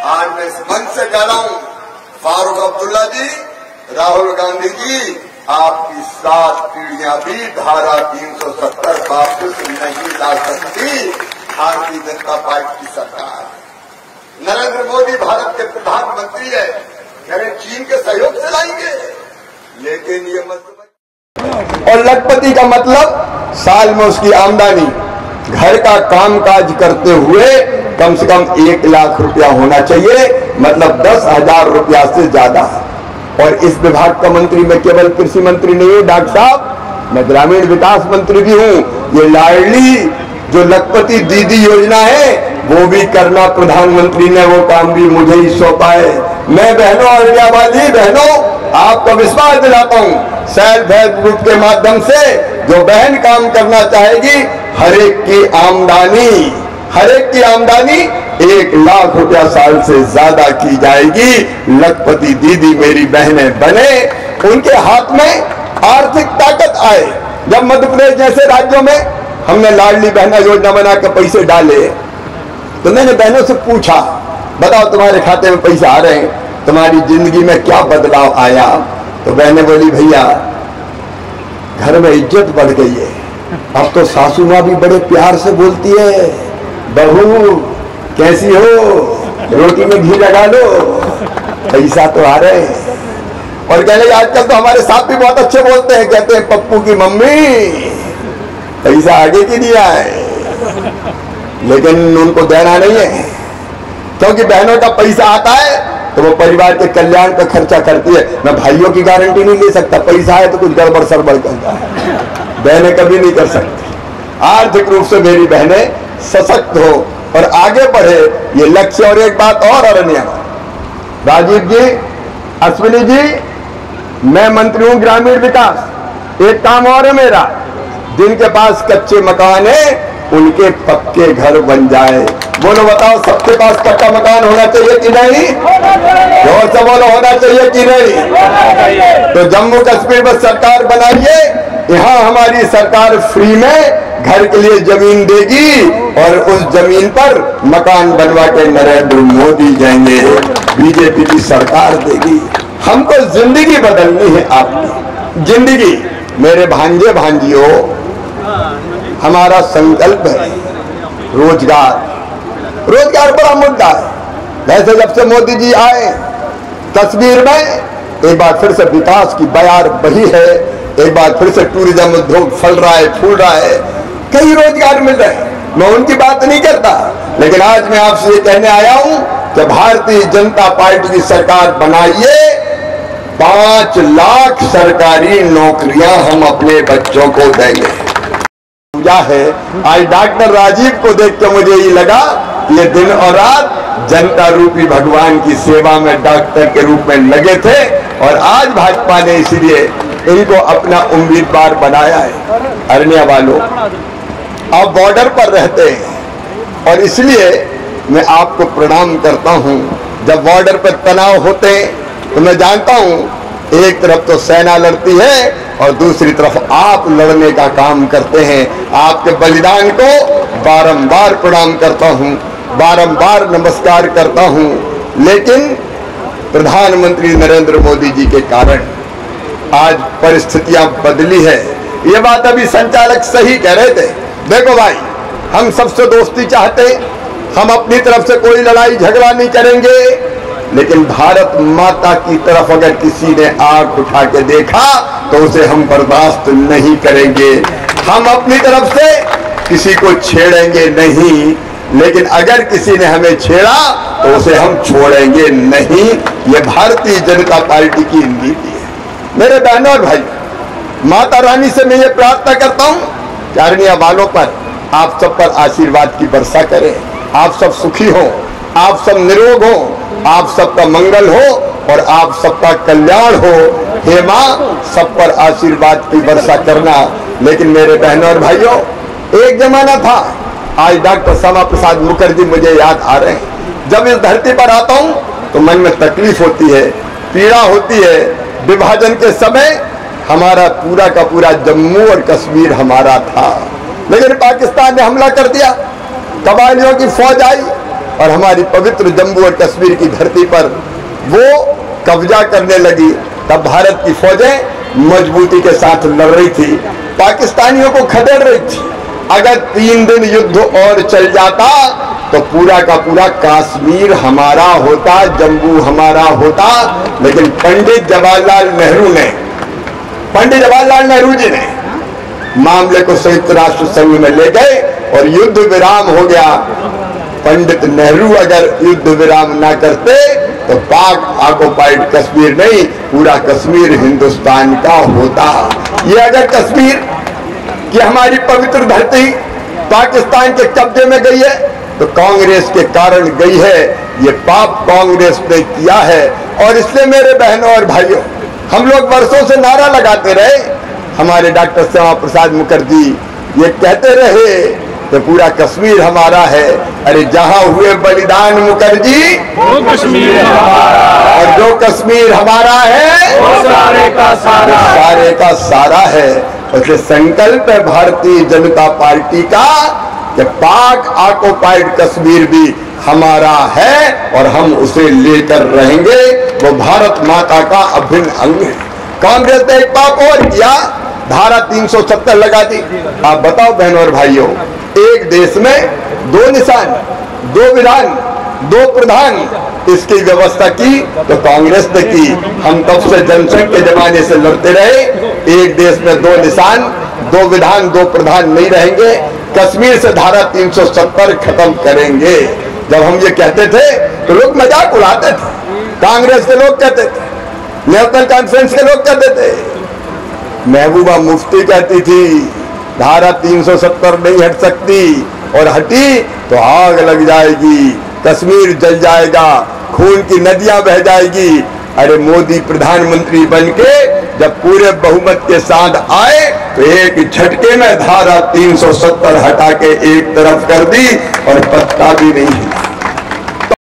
आज मैं इस मंच से कह रहा हूं, फारूक अब्दुल्ला जी, राहुल गांधी जी, आपकी 7 पीढ़ियां भी धारा 370 वापस नहीं ला सकती भारतीय जनता पार्टी की सरकार। नरेंद्र मोदी भारत के प्रधानमंत्री है, कहें चीन के सहयोग से लाएंगे, लेकिन ये मतलब और लखपति का मतलब साल में उसकी आमदनी घर का कामकाज करते हुए कम से कम 1 लाख रुपया होना चाहिए, मतलब 10,000 रुपया से ज्यादा। और इस विभाग का मंत्री मैं केवल कृषि मंत्री नहीं हूं डॉक्टर साहब, मैं ग्रामीण विकास मंत्री भी हूं। ये लाडली जो लखपति दीदी योजना है वो भी करना प्रधानमंत्री ने वो काम भी मुझे ही सौंपा है। मैं बहनों और वाली बहनों आपको विश्वास दिलाता हूं, सेल्फ हेल्प ग्रुप के माध्यम से जो बहन काम करना चाहेगी हर एक की आमदनी 1 लाख रुपया साल से ज्यादा की जाएगी। लखपति दीदी मेरी बहनें बने, उनके हाथ में आर्थिक ताकत आए। जब मध्य प्रदेश जैसे राज्यों में हमने लाडली बहना योजना बना के पैसे डाले तो मैंने बहनों से पूछा, बताओ तुम्हारे खाते में पैसे आ रहे हैं, तुम्हारी जिंदगी में क्या बदलाव आया? तो बहनें बोली, भैया घर में इज्जत बढ़ गई है, अब तो सासू माँ भी बड़े प्यार से बोलती है, बहू कैसी हो, रोटी में घी लगा लो, पैसा तो आ रहे हैं। और कहने आजकल तो हमारे साथ भी बहुत अच्छे बोलते हैं, कहते हैं पप्पू की मम्मी पैसा आगे की दिया है, लेकिन उनको देना नहीं है, क्योंकि बहनों का पैसा आता है तो वो परिवार के कल्याण पर खर्चा करती है। मैं भाइयों की गारंटी नहीं ले सकता, पैसा है तो कुछ गड़बड़ सड़बड़ करता है, बहनें कभी नहीं कर सकती। आर्थिक रूप से मेरी बहनें सशक्त हो और आगे बढ़े, ये लक्ष्य। और एक बात और अरण्या, राजीव जी, अश्विनी जी, मैं मंत्री हूं ग्रामीण विकास, एक काम और है मेरा, जिनके पास कच्चे मकान है उनके पक्के घर बन जाए। बोलो बताओ, सबके पास पक्का मकान होना चाहिए कि नहीं? जोर से बोलो, होना चाहिए कि नहीं? तो जम्मू कश्मीर में सरकार बनाइए, यहाँ हमारी सरकार फ्री में घर के लिए जमीन देगी और उस जमीन पर मकान बनवा के नरेंद्र मोदी जाएंगे, बीजेपी की सरकार देगी। हमको जिंदगी बदलनी है, आपकी जिंदगी। मेरे भांजे भांजियों, हमारा संकल्प है रोजगार बड़ा मुद्दा है। वैसे जब से मोदी जी आए कश्मीर में एक बार फिर से विकास की बयार बही है, एक बार फिर से टूरिज्म उद्योग फल रहा है, फूल रहा है, कई रोजगार मिल रहे हैं। मैं उनकी बात नहीं करता, लेकिन आज मैं आपसे ये कहने आया हूं कि भारतीय जनता पार्टी की सरकार बनाइए, 5 लाख सरकारी नौकरियां हम अपने बच्चों को देंगे। पूजा है, आज डॉक्टर राजीव को देख के मुझे ये लगा ये दिन और रात जनता रूपी भगवान की सेवा में डॉक्टर के रूप में लगे थे, और आज भाजपा ने इसलिए इनको अपना उम्मीदवार बनाया है। अरण्या वालों, आप बॉर्डर पर रहते हैं और इसलिए मैं आपको प्रणाम करता हूं। जब बॉर्डर पर तनाव होते हैं तो मैं जानता हूं, एक तरफ तो सेना लड़ती है और दूसरी तरफ आप लड़ने का काम करते हैं। आपके बलिदान को बारंबार प्रणाम करता हूं, बारंबार नमस्कार करता हूं, लेकिन प्रधानमंत्री नरेंद्र मोदी जी के कारण आज परिस्थितियां बदली है। ये बात अभी संचालक सही कह रहे थे। देखो भाई, हम सबसे दोस्ती चाहते, हम अपनी तरफ से कोई लड़ाई झगड़ा नहीं करेंगे, लेकिन भारत माता की तरफ अगर किसी ने आंख उठा के देखा तो उसे हम बर्दाश्त नहीं करेंगे। हम अपनी तरफ से किसी को छेड़ेंगे नहीं, लेकिन अगर किसी ने हमें छेड़ा तो उसे हम छोड़ेंगे नहीं। ये भारतीय जनता पार्टी की नीति है। मेरे बहनों और भाई, माता रानी से मैं ये प्रार्थना करता हूँ कि अरण्या वालों पर आप सब पर आशीर्वाद की वर्षा करें, आप सब सुखी हो, आप सब निरोग हो, आप सबका मंगल हो और आप सबका कल्याण हो। हे माँ, सब पर आशीर्वाद की वर्षा करना। लेकिन मेरे बहनों और भाइयों, एक जमाना था, आज डॉक्टर श्यामा प्रसाद मुखर्जी मुझे याद आ रहे हैं। जब इस धरती पर आता हूँ तो मन में तकलीफ होती है, पीड़ा होती है। विभाजन के समय हमारा पूरा का पूरा जम्मू और कश्मीर हमारा था, लेकिन पाकिस्तान ने हमला कर दिया, कबायलियों की फौज आई, और हमारी पवित्र जम्मू और कश्मीर की धरती पर वो कब्जा करने लगी, तब भारत की फौजें मजबूती के साथ लड़ रही थी, पाकिस्तानियों को खदेड़ रही थी। अगर 3 दिन युद्ध और चल जाता तो पूरा का पूरा कश्मीर हमारा होता, जम्मू हमारा होता। लेकिन पंडित जवाहरलाल नेहरू जी ने मामले को संयुक्त राष्ट्र संघ में ले गए और युद्ध विराम हो गया। पंडित नेहरू अगर युद्ध विराम ना करते तो पाक ऑक्युपाइड कश्मीर नहीं, पूरा कश्मीर हिंदुस्तान का होता। ये अगर कश्मीर कि हमारी पवित्र धरती पाकिस्तान के कब्जे में गई है तो कांग्रेस के कारण गई है। ये पाप कांग्रेस ने किया है। और इसलिए मेरे बहनों और भाइयों, हम लोग वर्षों से नारा लगाते रहे, हमारे डॉक्टर श्यामा प्रसाद मुखर्जी ये कहते रहे कि पूरा कश्मीर हमारा है। अरे जहां हुए बलिदान मुखर्जी वो कश्मीर हमारा, और जो कश्मीर हमारा है वो सारे का सारा है। उससे संकल्प है भारतीय जनता पार्टी का कि पाक ऑक्युपाइड कश्मीर भी हमारा है और हम उसे लेकर रहेंगे। वो भारत माता का अभिन्न अंग है। कांग्रेस ने एक पाप और किया, धारा 370 लगा दी। आप बताओ बहनों और भाइयों, एक देश में 2 निशान, 2 विधान, 2 प्रधान, इसकी व्यवस्था की तो कांग्रेस ने की। हम तब से जनसंघ के जमाने से लड़ते रहे, एक देश में 2 निशान, 2 विधान, 2 प्रधान नहीं रहेंगे। कश्मीर से धारा 370 खत्म करेंगे। जब हम ये कहते थे तो लोग मजाक उड़ाते थे, कांग्रेस के लोग कहते थे, नेशनल कॉन्फ्रेंस के लोग कहते थे, महबूबा मुफ्ती कहती थी धारा 370 नहीं हट सकती, और हटी तो आग लग जाएगी, कश्मीर जल जाएगा, खून की नदियां बह जाएगी। अरे मोदी प्रधानमंत्री बनके जब पूरे बहुमत के साथ आए तो एक झटके में धारा 370 हटा के एक तरफ कर दी और पत्ता भी नहीं हिला।